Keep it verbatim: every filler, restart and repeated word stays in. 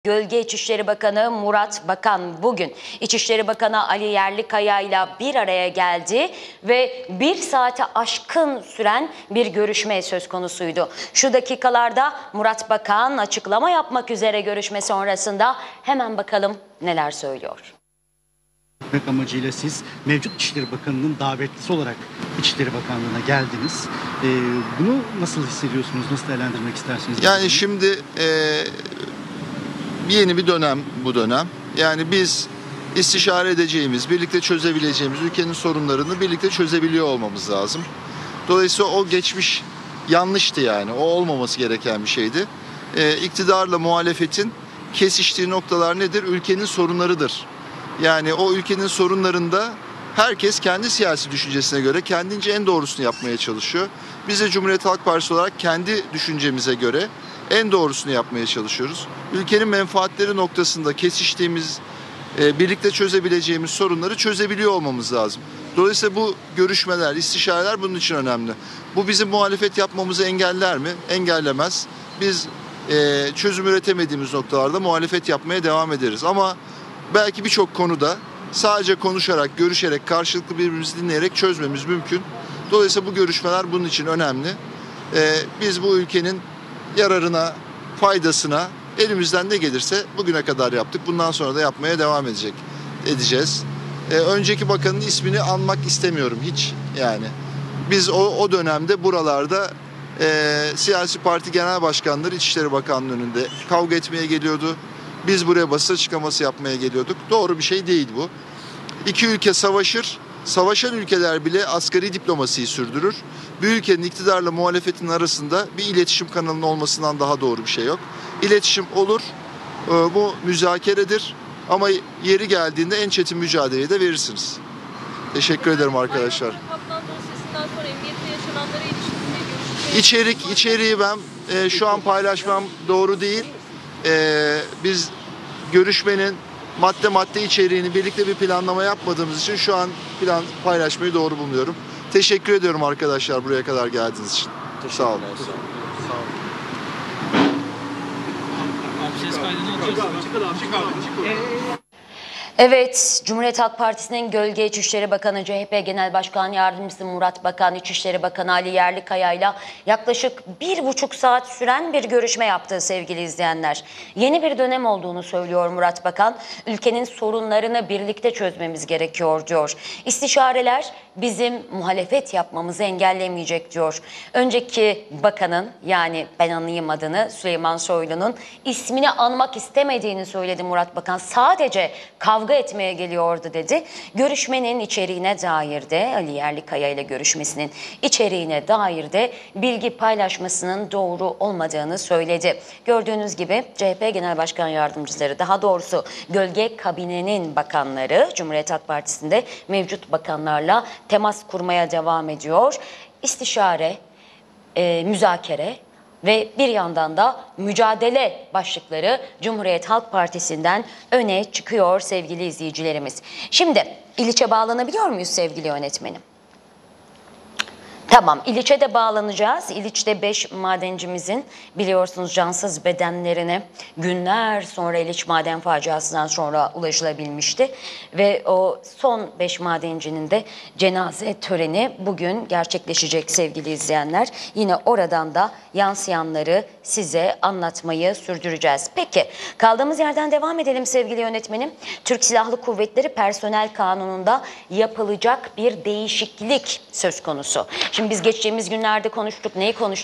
Gölge İçişleri Bakanı Murat Bakan bugün İçişleri Bakanı Ali Yerlikaya ile bir araya geldi ve bir saate aşkın süren bir görüşme söz konusuydu. Şu dakikalarda Murat Bakan açıklama yapmak üzere görüşme sonrasında hemen bakalım neler söylüyor. Amacıyla siz mevcut İçişleri Bakanı'nın davetlisi olarak İçişleri Bakanlığı'na geldiniz. Ee, bunu nasıl hissediyorsunuz? Nasıl değerlendirmek istersiniz? Yani şimdi e, yeni bir dönem bu dönem. Yani biz istişare edeceğimiz, birlikte çözebileceğimiz ülkenin sorunlarını birlikte çözebiliyor olmamız lazım. Dolayısıyla o geçmiş yanlıştı yani. O olmaması gereken bir şeydi. E, iktidarla muhalefetin kesiştiği noktalar nedir? Ülkenin sorunlarıdır. Yani o ülkenin sorunlarında herkes kendi siyasi düşüncesine göre kendince en doğrusunu yapmaya çalışıyor. Biz de Cumhuriyet Halk Partisi olarak kendi düşüncemize göre en doğrusunu yapmaya çalışıyoruz. Ülkenin menfaatleri noktasında kesiştiğimiz, birlikte çözebileceğimiz sorunları çözebiliyor olmamız lazım. Dolayısıyla bu görüşmeler, istişareler bunun için önemli. Bu bizim muhalefet yapmamızı engeller mi? Engellemez. Biz çözüm üretemediğimiz noktalarda muhalefet yapmaya devam ederiz. Ama belki birçok konuda sadece konuşarak, görüşerek, karşılıklı birbirimizi dinleyerek çözmemiz mümkün. Dolayısıyla bu görüşmeler bunun için önemli. Ee, biz bu ülkenin yararına, faydasına elimizden ne gelirse bugüne kadar yaptık. Bundan sonra da yapmaya devam edecek, edeceğiz. Ee, önceki bakanın ismini anmak istemiyorum hiç yani. Biz o, o dönemde buralarda e, siyasi parti genel başkanları İçişleri Bakanlığı önünde kavga etmeye geliyordu. Biz buraya basın açıklaması yapmaya geliyorduk. Doğru bir şey değil bu. İki ülke savaşır. Savaşan ülkeler bile asgari diplomasiyi sürdürür. Bir ülkenin iktidarla muhalefetin arasında bir iletişim kanalının olmasından daha doğru bir şey yok. İletişim olur. Bu müzakeredir. Ama yeri geldiğinde en çetin mücadeleyi de verirsiniz. Teşekkür ederim arkadaşlar. İçerik, içeriği ben e, şu an paylaşmam doğru değil. Ee, biz görüşmenin madde madde içeriğini birlikte bir planlama yapmadığımız için şu an plan paylaşmayı doğru bulmuyorum. Teşekkür ediyorum arkadaşlar buraya kadar geldiğiniz için. Sağ olun. Evet, Cumhuriyet Halk Partisi'nin Gölge İçişleri Bakanı, C H P Genel Başkan Yardımcısı Murat Bakan, İçişleri Bakanı Ali Yerlikaya ile yaklaşık bir buçuk saat süren bir görüşme yaptı sevgili izleyenler. Yeni bir dönem olduğunu söylüyor Murat Bakan. Ülkenin sorunlarını birlikte çözmemiz gerekiyor diyor. İstişareler bizim muhalefet yapmamızı engellemeyecek diyor. Önceki bakanın, yani ben anlayayım adını, Süleyman Soylu'nun ismini anmak istemediğini söyledi Murat Bakan. Sadece kavga etmeye geliyordu dedi. Görüşmenin içeriğine dair de Ali Yerlikaya ile görüşmesinin içeriğine dair de bilgi paylaşmasının doğru olmadığını söyledi. Gördüğünüz gibi C H P Genel Başkan Yardımcıları, daha doğrusu Gölge Kabine'nin bakanları Cumhuriyet Halk Partisi'nde mevcut bakanlarla temas kurmaya devam ediyor. İstişare, e, müzakere ve bir yandan da mücadele başlıkları Cumhuriyet Halk Partisi'nden öne çıkıyor sevgili izleyicilerimiz. Şimdi İliç'e bağlanabiliyor muyuz sevgili yönetmenim? Tamam, İliç'e de bağlanacağız. İliç'te beş madencimizin biliyorsunuz cansız bedenlerine günler sonra İliç maden faciasından sonra ulaşılabilmişti. Ve o son beş madencinin de cenaze töreni bugün gerçekleşecek sevgili izleyenler. Yine oradan da yansıyanları size anlatmayı sürdüreceğiz. Peki, kaldığımız yerden devam edelim sevgili yönetmenim. Türk Silahlı Kuvvetleri Personel Kanunu'nda yapılacak bir değişiklik söz konusu. Şimdi biz geçtiğimiz günlerde konuştuk. Neyi konuştuk?